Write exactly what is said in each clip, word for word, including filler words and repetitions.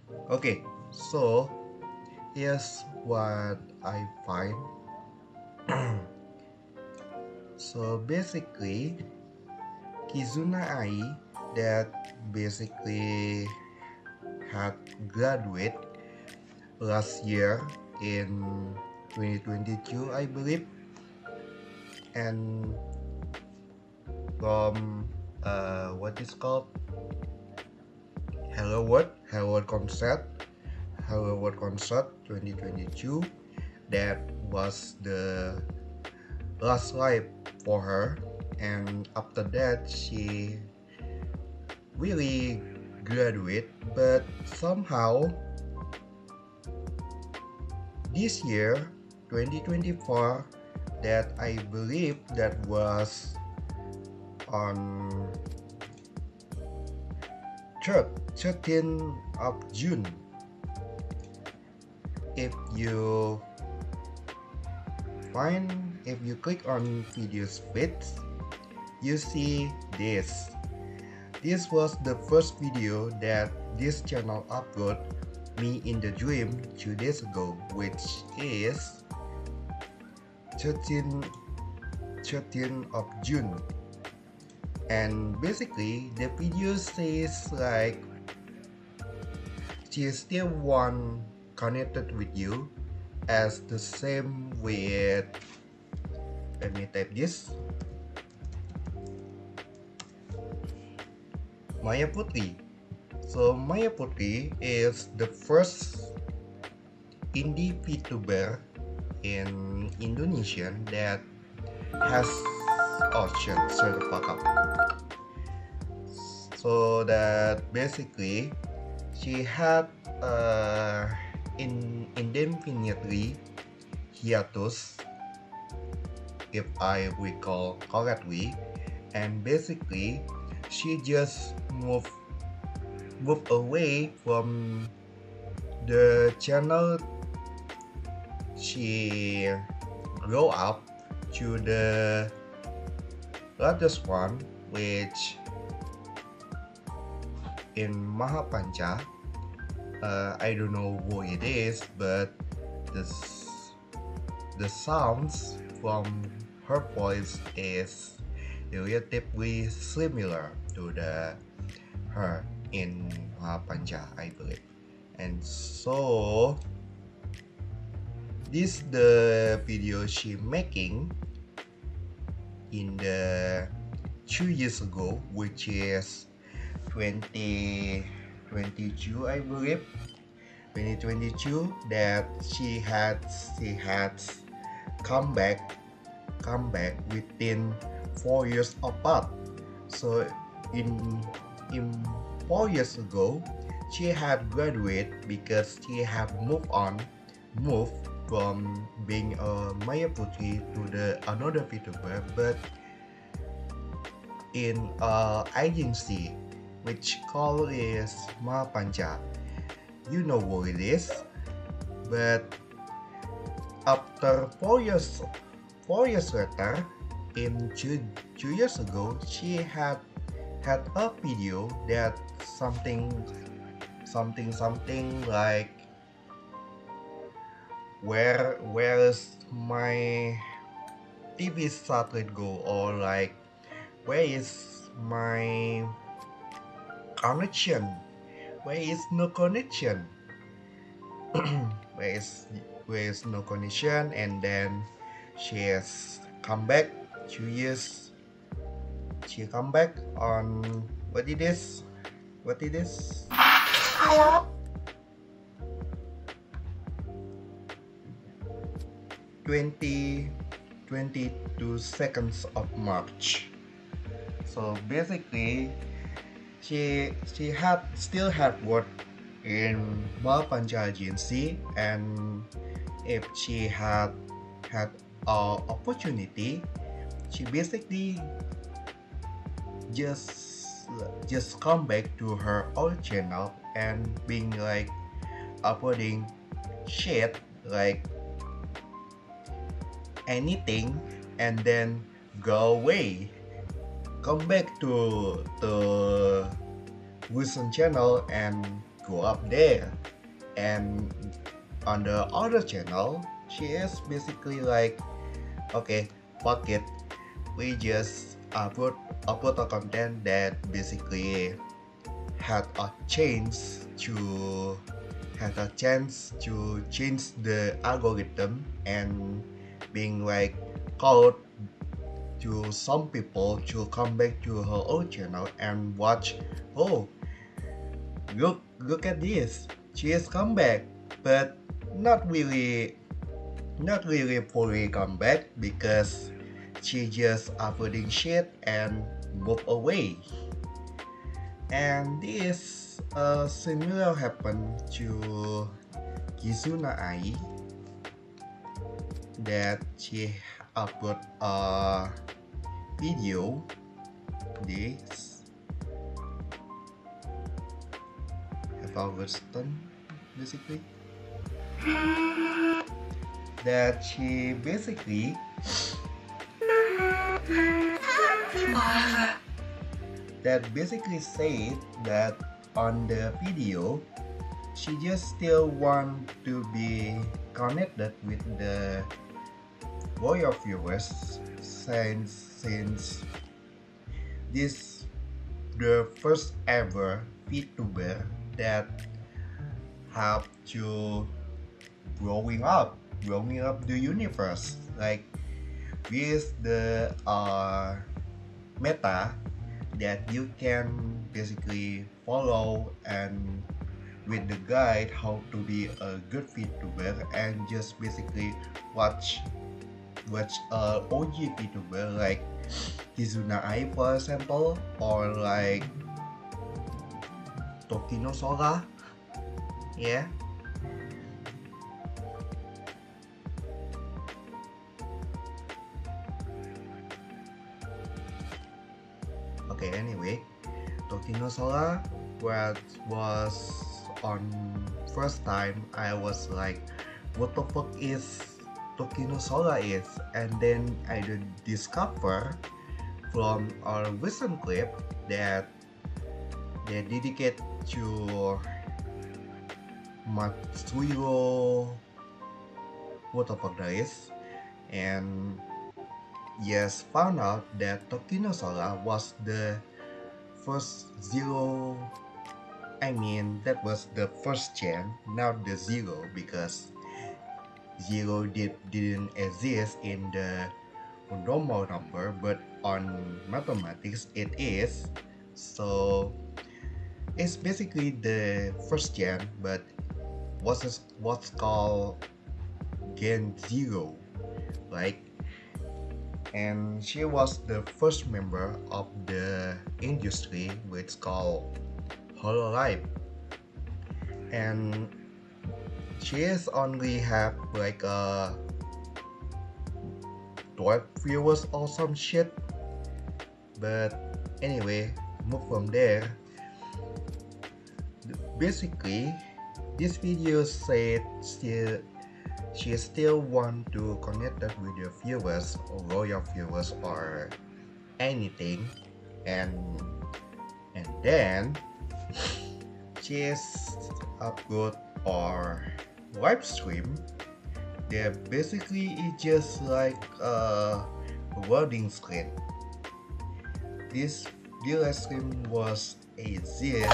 Okay, so here's what I find. So basically, Kizuna Ai that basically had graduate last year in twenty twenty-two, I believe, and from uh, what is called Hello World, Hello World concert, Hello World concert twenty twenty-two. That was the last live for her, and after that she really graduate. But somehow this year, twenty twenty-four, that I believe that was on third, thirteenth of June. If you find, if you click on videos feeds, you see this. This was the first video that this channel upload me in the dream two days ago, which is thirteenth of June. And basically the video says like she still one connected with you as the same with, let me type this, Maya Putri. So Maya Putri is the first indie VTuber in Indonesia that has, oh shit, shut the fuck up. So that basically she had uh, in indefinitely hiatus, if I recall correctly, and basically she just moved moved away from the channel she grew up to the latest one, which in Mahapancha. uh, I don't know who it is, but the the sounds from her voice is relatively similar to the her in Mahapancha, I believe. And so this the video she making in the two years ago, which is twenty twenty-two, I believe, twenty twenty-two, that she had she had come back come back within four years apart. So in in four years ago, she had graduated because she had moved on, moved from being a Maya Putri to the another VTuber, but in a agency which called is Mahapancha. You know what it is, but after four years, four years later, in two, two years ago, she had had a video that something, something, something like where where's my T V satellite go, or like where is my connection, where is no connection, where is where is no connection, and then she has come back two years. She come back on what it is, what it is. twenty twenty-two seconds of March. So basically, she she had still had work in Mahapancha agency, and if she had had a opportunity, she basically just just come back to her old channel and being like uploading shit like anything, and then go away, come back to the Wilson channel and go up there. And on the other channel, she is basically like, okay, fuck it, we just upload upload a content that basically had a chance to had a chance to change the algorithm and being like called to some people to come back to her own channel and watch. Oh, look look at this, she has come back, but not really not really fully come back because she just uploading shit and move away. And this uh, similar happened to Kizuna Ai, that she upload a video this Evaluation basically, that she basically that basically said that on the video she just still want to be connected with the loyal viewers since since this the first ever VTuber that have to growing up growing up the universe, like with the uh, meta that you can basically follow and with the guide how to be a good VTuber and just basically watch watch a O G VTuber like Kizuna Ai for example, or like Tokino Sora, yeah. Okay, anyway, Tokino Sora what was on first time I was like, what the fuck is Tokino Sora is, and then I did discover from a recent clip that they dedicate to Matsuhiro, what the fuck that is, and yes, found out that Tokino Sora was the first zero. I mean, that was the first gen, not the zero, because zero did, didn't exist in the normal number, but on mathematics it is. So it's basically the first gen, but what's what's called Gen Zero, like. And she was the first member of the industry which called Hololive, and she is only have like a twelve viewers or some shit. But anyway, move from there. Basically, this video said still she still want to connect that with the viewers or loyal viewers or anything, and and then she is upload or live stream. They basically it's just like a loading screen. This the live stream was exist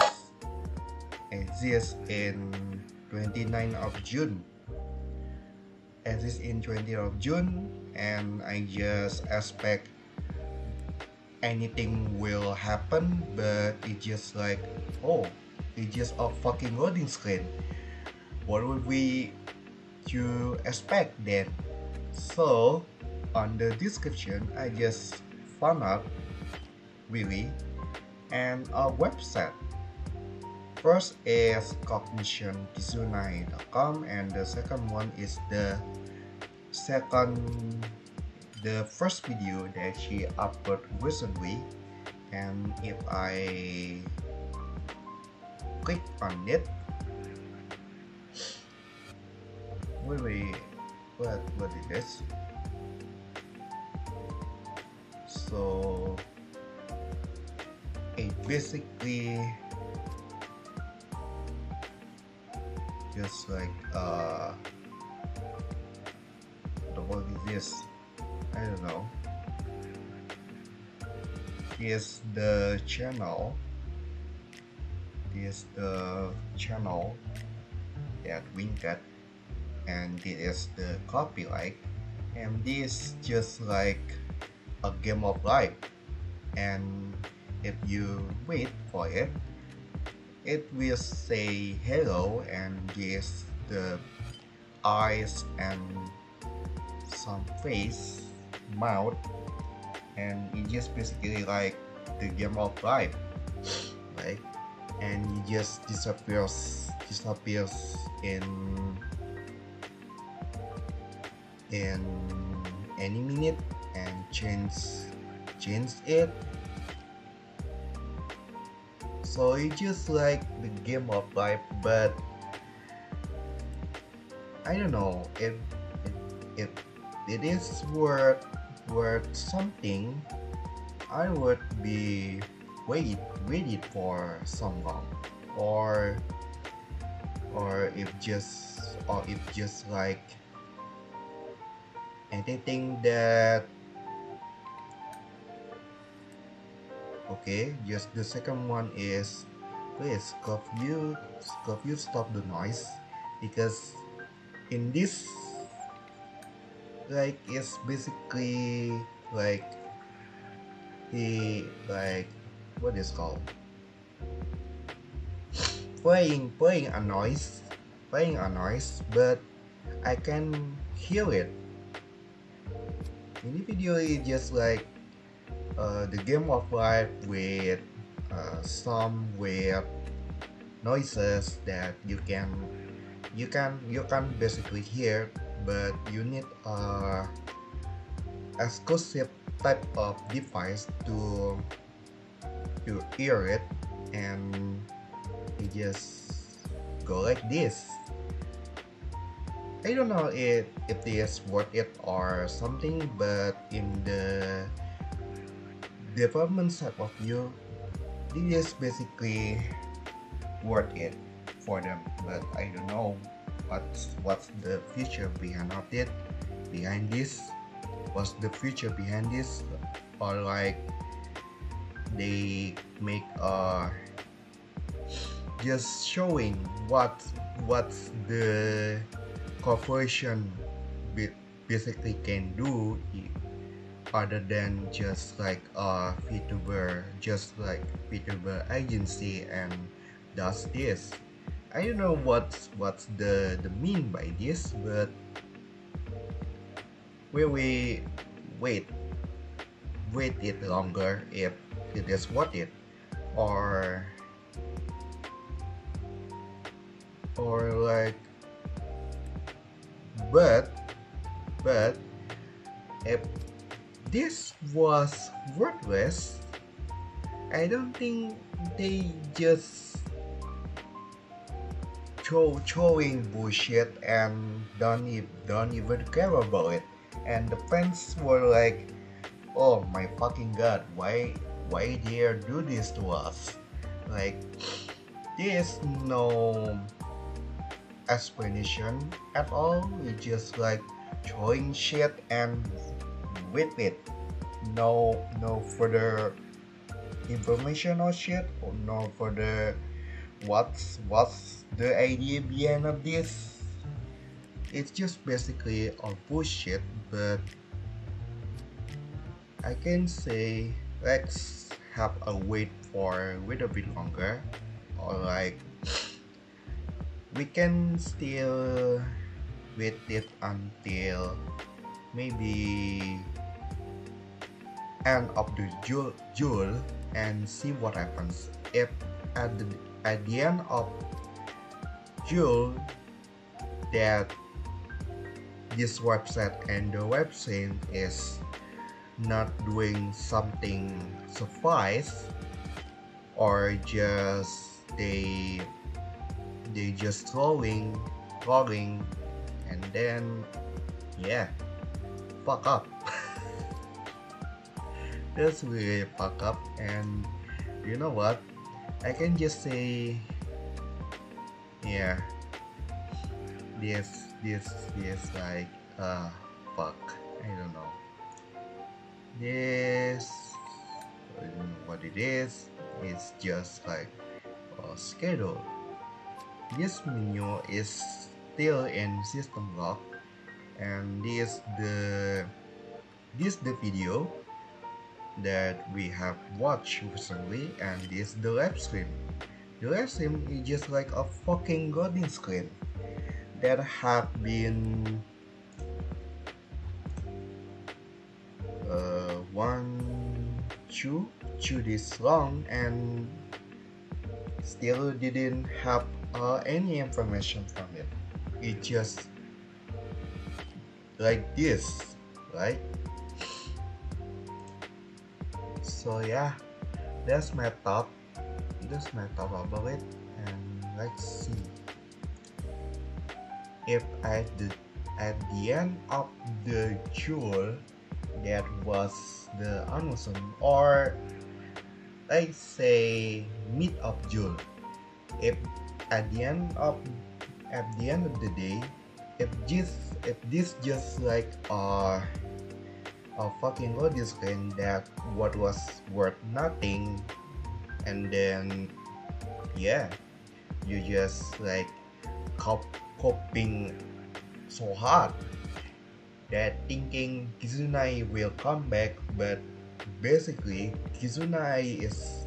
exist in twenty-ninth of June. Exist in twentieth of June, and I just expect anything will happen, but it's just like, oh, it's just a fucking loading screen. What would we to expect then? So on the description I just found out really and a website. First is cognition kizunai dot com, and the second one is the second the first video that she uploaded recently. And if I click on it, wait wait what what is this? So it basically just like uh what is this? I don't know. Here's the channel. Here's the channel that Wincat, and this is the copyright, and this just like a game of life. And if you wait for it, it will say hello and gives the eyes and some face, mouth, and it just basically like the game of life, right? And it just disappears disappears in in any minute and change change it. So it's just like the game of life, but I don't know if if, if it is worth worth something. I would be wait waited for some long, or or if just or if just like anything that okay. Just the second one is, please could you could you stop the noise, because in this like it's basically like he like what is called playing playing a noise playing a noise, but I can hear it. In the video it's just like uh, the game of life with uh, some weird noises that you can you can you can basically hear, but you need a exclusive type of device to to hear it, and it just go like this. I don't know if, if it is worth it or something, but in the development side of view, this is basically worth it for them. But I don't know what's what's the future behind of it, behind this. What's the future behind this? Or like they make a just showing what what's the corporation basically can do, other than just like a VTuber, just like VTuber agency and does this. I don't know what's what's the the mean by this, but will we wait wait it longer if it is worth it, or or like but but if this was worthless, I don't think they just throw throwing bullshit and don't even don't even care about it. And the fans were like, oh my fucking god, why why dare do this to us? Like there's no explanation at all. It's just like throwing shit and with it. No no further information or shit, or no further what's what's the idea behind of this. It's just basically a bullshit, but I can say let's have a wait for a little bit longer, or like we can still wait it until maybe end of the June, June and see what happens. If at the at the end of June that this website and the website is not doing something suffice, or just they they just throwing throwing and then yeah, fuck up. That's really fuck up. And you know what, I can just say yeah, this this this like uh fuck, I don't know, this I don't know what it is. It's just like a schedule. This menu is still in system lock, and this the this the video that we have watched recently, and this the live stream. The live stream is just like a fucking golden screen that have been uh, one two two this long and still didn't have uh, any information from it. It just like this, right? So yeah, that's my thought. That's my thought about it, and let's see if at the at the end of the tour that was the announcement, or let's say mid of June, if at the end of at the end of the day, if this if this just like a a fucking audio screen that what was worth nothing, and then yeah, you just like cop coping so hard that thinking Kizunai will come back, but basically Kizunai is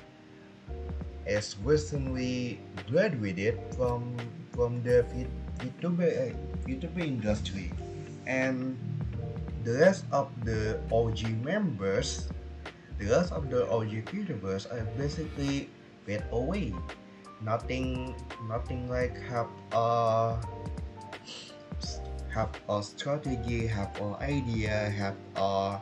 is recently graduated from from the VTuber VTuber industry, and the rest of the O G members, the rest of the O G VTubers are basically fade away. Nothing, nothing like have a have a strategy, have an idea, have a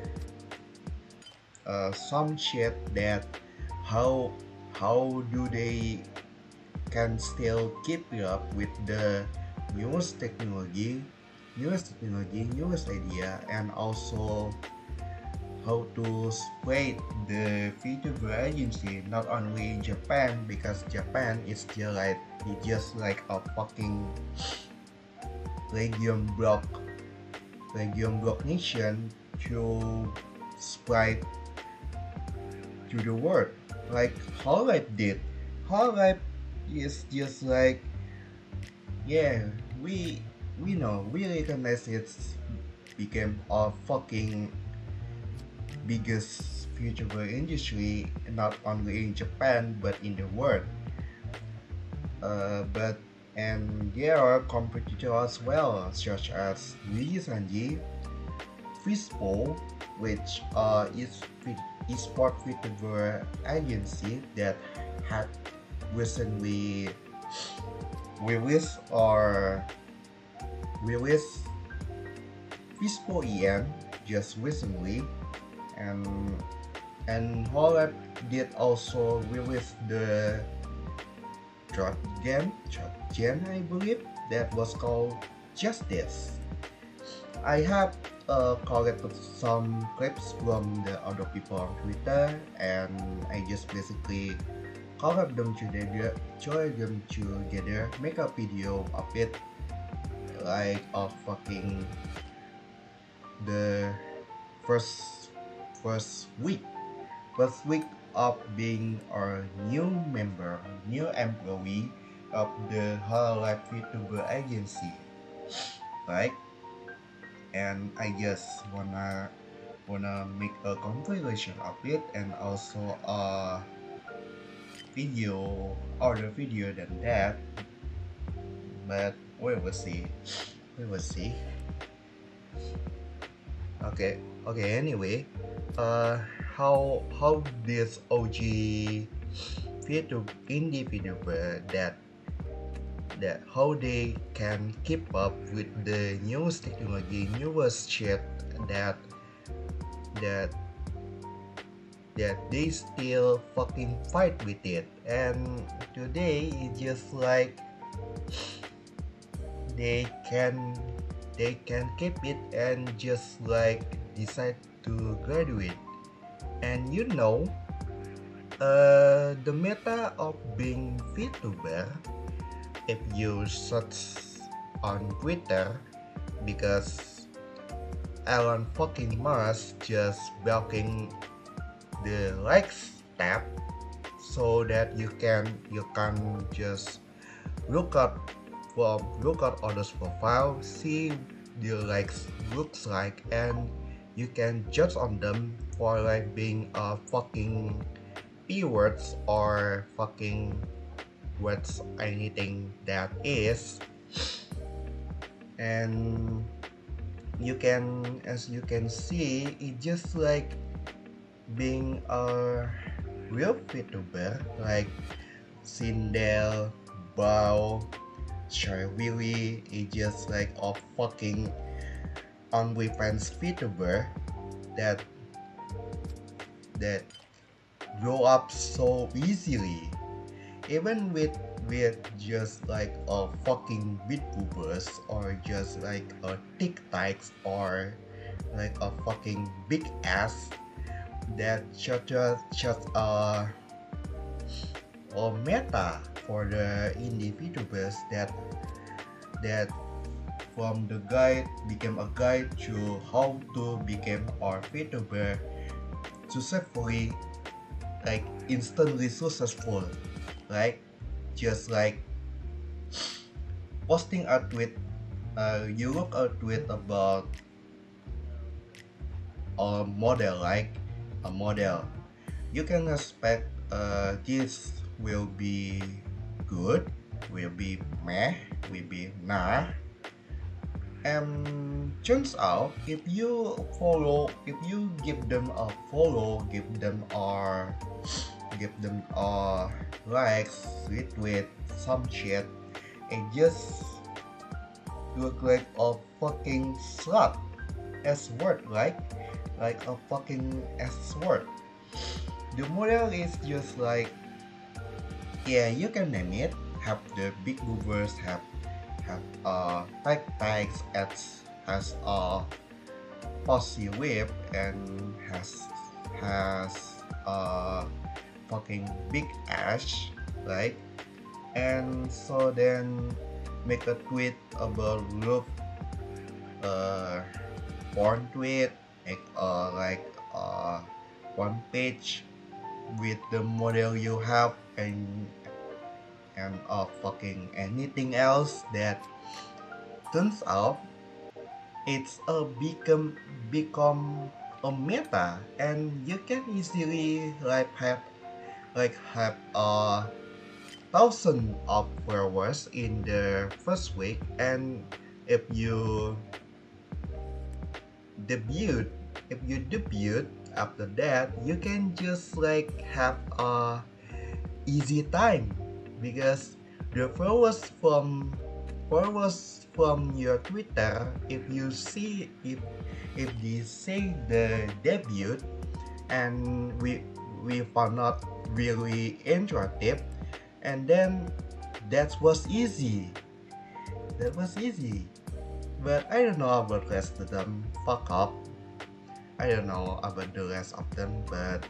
uh, some shit that how how do they can still keep up with the newest technology, newest technology, newest idea, and also how to spread the VTuber agency not only in Japan, because Japan is just like it's just like a fucking legion block legion block nation to spread to the world like Hololive did. Hololive is just like, yeah, we we know we recognize it became a fucking biggest VTuber industry not only in Japan but in the world. Uh, but and there are competitors as well, such as Nijisanji, Fishbowl, which uh, is esport VTuber agency that had recently released or released Fishbowl E M just recently, and and Hololive did also release the Trot Gen, Trot Gen, I believe, that was called Justice. I have uh, collected some clips from the other people on Twitter, and I just basically collab them together, join them together, make a video of it, like a fucking the first first week, first week of being a new member, new employee of the Hololive VTuber agency, right? And I just wanna wanna make a compilation of it, and also a video, other video than that. But we will see. We will see. Okay. Okay. Anyway, uh, how how this O G VTuber indie VTuber that that how they can keep up with the newest technology, newest shit that that that they still fucking fight with it. And today it's just like they can they can keep it and just like decide to graduate. And you know, uh, the meta of being VTuber, if you search on Twitter because Elon fucking Musk just blocking the likes tab so that you can you can just look at from look at others profile, see the likes looks like, and you can judge on them for like being a fucking p words or fucking words anything that is. And you can as you can see it just like being a real VTuber like Sindel, Bao, Shy Willy is just like a fucking OnlyFans VTuber that that grow up so easily. Even with with just like a fucking VTubers or just like a TikToks or like a fucking big ass that just just uh or meta for the indie VTubers that that from the guide became a guide to how to become a VTuber successfully, like instantly successful, like just like posting a tweet. Uh, you look a tweet about a model, like a model, you can expect uh, this will be good, will be meh, will be nah. And turns out if you follow, if you give them a follow, give them a give them a likes, retweet, some shit, it just look like a fucking slut S word, like like a fucking S word. The model is just like, yeah, you can name it, have the big movers, have have uh tight tags, as has a pussy whip, and has has a fucking big ass, right? And so then make a tweet about love, uh porn tweet, make uh like uh one page with the model you have, and and uh fucking anything else that turns out it's a become become a meta, and you can easily like have like have a thousand of followers in the first week, and if you debut if you debut after that, you can just like have a easy time because the followers from followers from your Twitter, if you see if if they say the debut and we we found not really interactive, and then that was easy that was easy but I don't know about the rest of them. Fuck up. I don't know about the rest of them, but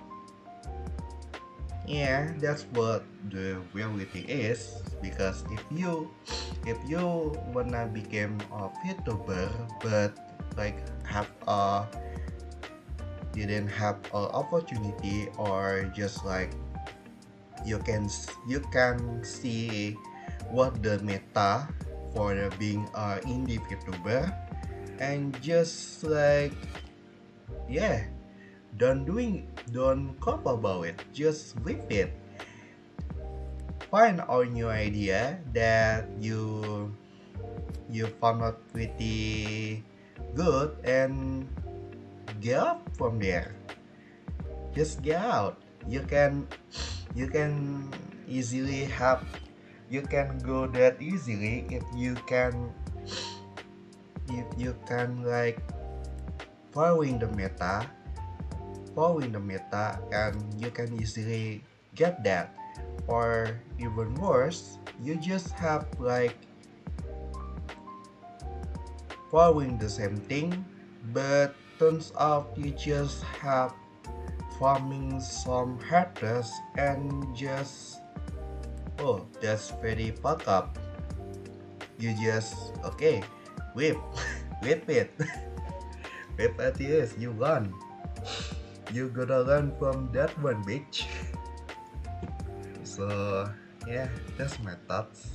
yeah, that's what the reality is. Because if you if you wanna become a VTuber but like have a didn't have an opportunity, or just like you can you can see what the meta for the being a indie VTuber, and just like yeah, don't doing don't cop about it, just leave it, find a new idea that you you found out pretty good, and get up from there. Just get out. You can you can easily have you can go that easily if you can if you can like following the meta following the meta and you can easily get that. Or even worse, you just have like following the same thing, but turns out you just have farming some haters, and just oh, that's very fucked up. you just okay, whip, whip it, whip at yes, you run. You gotta learn from that one, bitch. So yeah, that's my thoughts.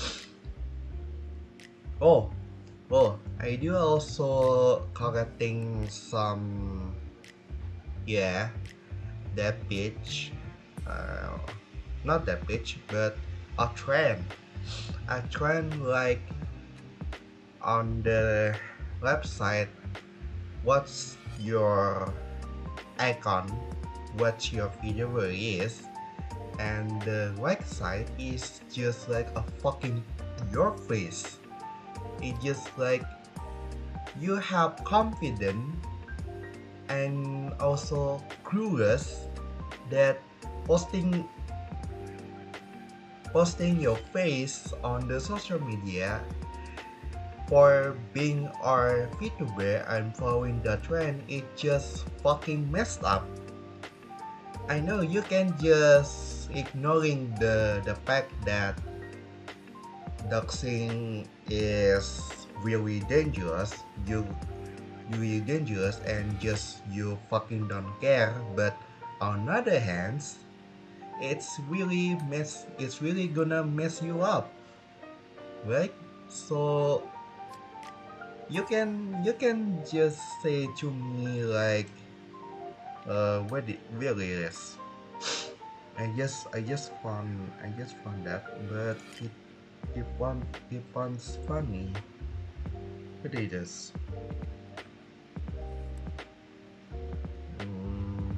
Oh, oh, I do also collecting some, yeah, that bitch. Uh, not that bitch, but a trend. A trend like on the website. What's your icon? What your video is? And the website is just like a fucking your face. It's just like you have confidence and also curious that posting posting your face on the social media for being our VTuber and following the trend, it just fucking messed up. I know you can just ignoring the the fact that doxing is really dangerous. You really dangerous and just you fucking don't care. But on other hands, it's really mess. It's really gonna mess you up, right? So you can you can just say to me like, uh, what it really is. I just I just found I just found that, but it it one it one's funny. What it is? Mm.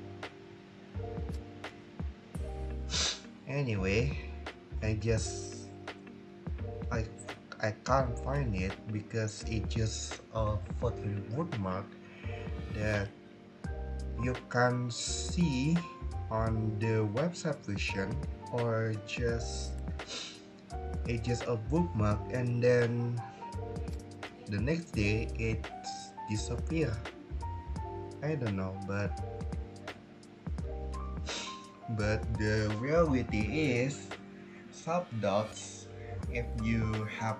Anyway, I just I I can't find it because it just a fucking bookmark that you can see on the website version, or just it's just a bookmark and then the next day it disappear. I don't know, but but the reality is subdocs, if you have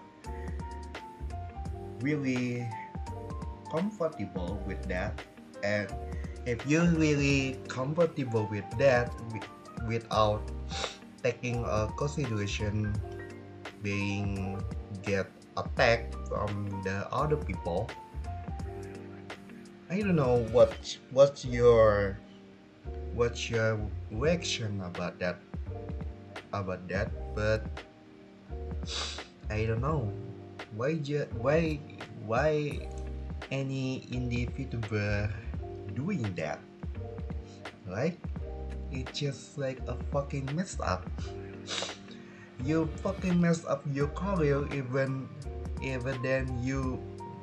really comfortable with that, and if you're really comfortable with that wi- without taking a consideration being get attacked from the other people, I don't know what what's your what's your reaction about that about that but I don't know why ju- why why any indie VTuber doing that, right? It's just like a fucking messed up. You fucking messed up your career even even then you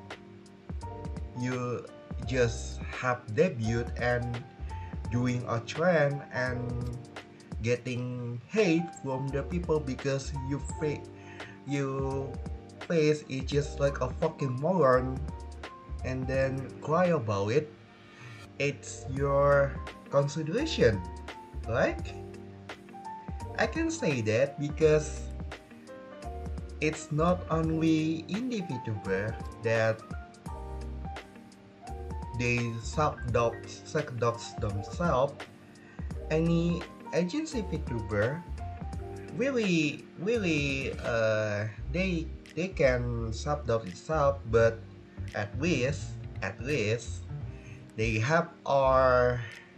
you just have debut and doing a trend and getting hate from the people because you fa- you face is just like a fucking moron and then cry about it. It's your consideration, right? I can say that because it's not only individual that they self-dox self-dox themselves. Any agency VTuber really really uh they they can self-dox itself, but at least at least they have our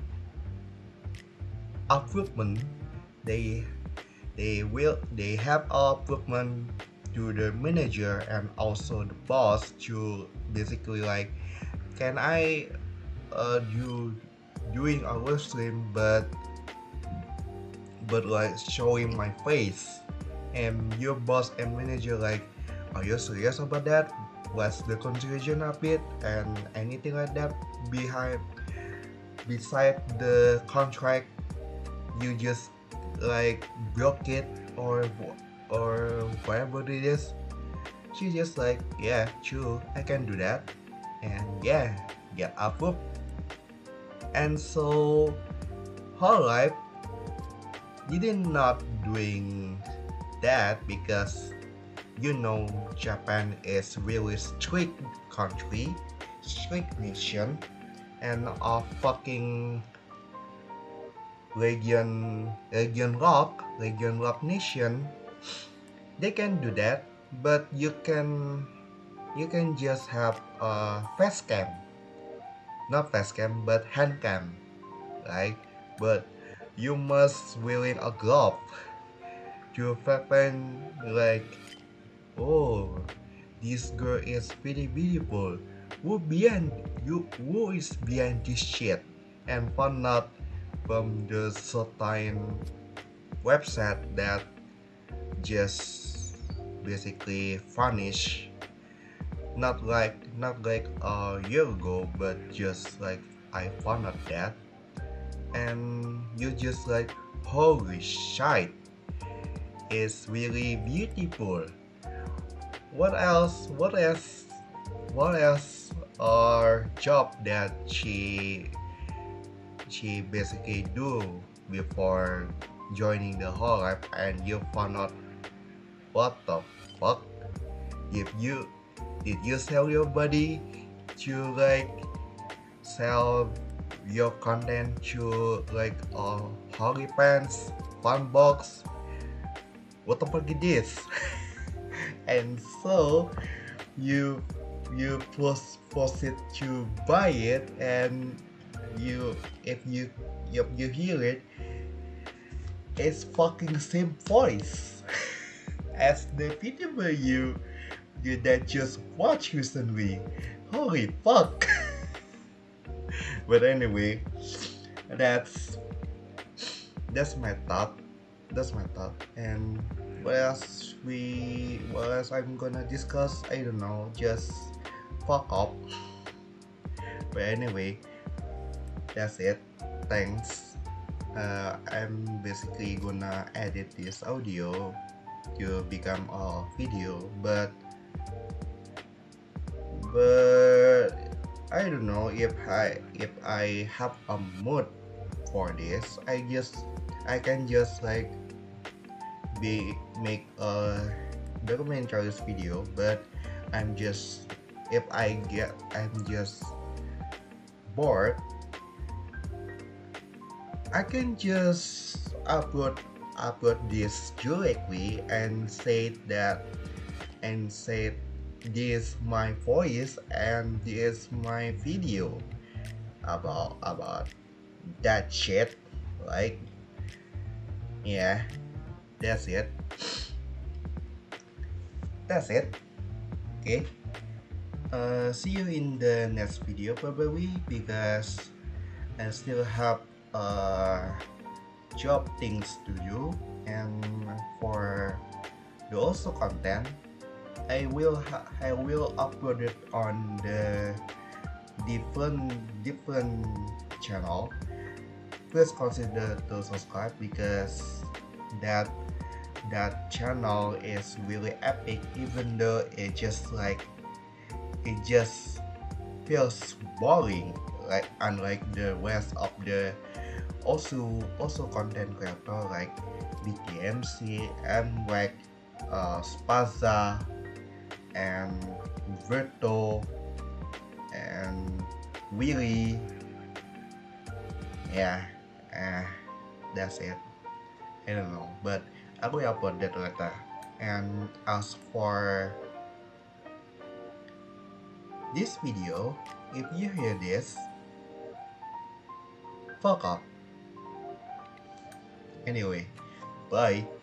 improvement. They they will they have our improvement to the manager and also the boss to basically like, can I uh do doing a live stream but but like showing my face, and your boss and manager like, are you serious about that? What's the consideration of it and anything like that behind beside the contract? You just like block it or or whatever it is. She just like, yeah, sure, I can do that, and yeah, get approved. And so Hololive did not doing that because you know Japan is really strict country, strict nation, and a fucking Legion Legion Rock, Legion Rock Nation, they can do that, but you can you can just have a face cam, not face cam, but hand cam, right? But you must wearing a glove to prevent like, oh, this girl is pretty beautiful. Who behind you? Who is behind this shit? And found out from the certain website that just basically furnish, not like not like a year ago, but just like I found out that, and you just like, holy shit, it's really beautiful. What else? What else? What else are job that she she basically do before joining the whole life, and you found out, what the fuck? If you did you sell your body to like sell your content to like uh holy pants, fun box? What the fuck is this? And so you you post post it to buy it, and you if you if you hear it, it's fucking same voice as the video you you that just watched recently. Holy fuck. But anyway, that's that's my thought. That's my thought. And what else we what else I'm gonna discuss? I don't know. Just fuck up. But anyway, that's it. Thanks. Uh, I'm basically gonna edit this audio to become a video, but but I don't know if I if I have a mood for this. I just I can just like be make a documentary video, but I'm just if I get I'm just bored, I can just upload upload this directly and say that and say this my voice and this my video about about that shit. Like, yeah, that's it. That's it. Okay. Uh, see you in the next video probably, because I still have uh job things to do, and for the also content I will ha- I will upload it on the different different channel. Please consider to subscribe, because that that channel is really epic, even though it just like it just feels boring, like unlike the rest of the also also content creator like B T M C and like uh, Spaza and Verto and Willy. Yeah, uh, that's it. I don't know, but I will upload that later. And as for this video, if you hear this, fuck up. Anyway, bye.